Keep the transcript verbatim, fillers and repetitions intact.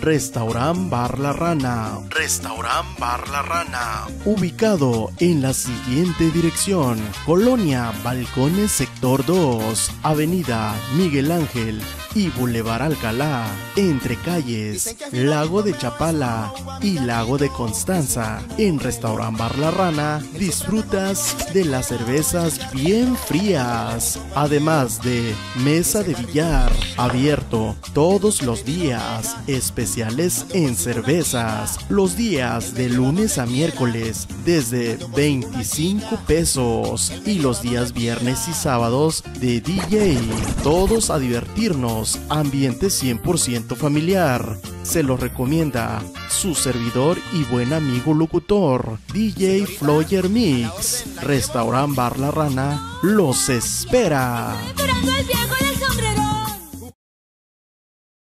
Restaurant Bar La Rana. Restaurant Bar La Rana. Ubicado en la siguiente dirección: Colonia Balcones Sector dos, Avenida Miguel Ángel y Boulevard Alcalá, entre calles Lago de Chapala y Lago de Constanza. En Restaurant Bar La Rana disfrutas de las cervezas bien frías, además de mesa de billar abierto todos los días, especiales en cervezas los días de lunes a miércoles desde veinticinco pesos y los días viernes y sábados de D J. Todos a divertirnos. Ambiente cien por ciento familiar. Se lo recomienda su servidor y buen amigo locutor D J Floyer Mix. Restaurant Bar La Rana los espera.